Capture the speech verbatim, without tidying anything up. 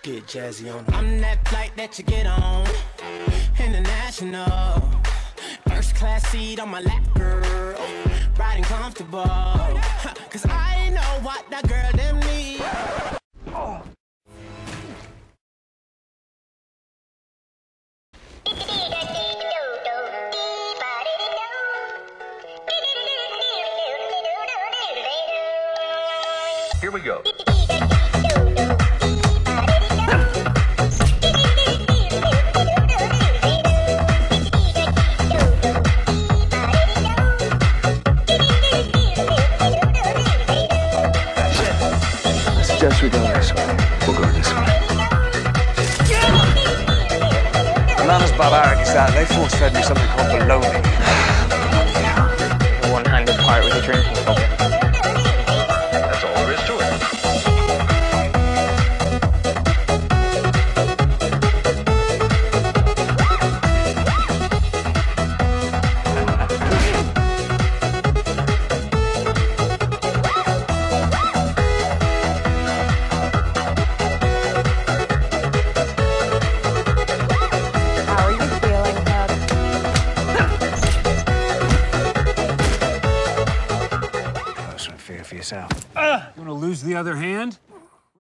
Get jazzy on. I'm that flight that you get on. International. First class seat on my lap, girl. Riding comfortable. Cause I know what that girl them need. Oh. Here we go. I suggest we go this way. We'll go this way. I'm not as barbaric as that. They force-fed me something called bologna. The one-handed part with a drinking cup. That's all there is to it. How are you feeling, Hub? Have some fear for yourself. Uh, you want to lose the other hand?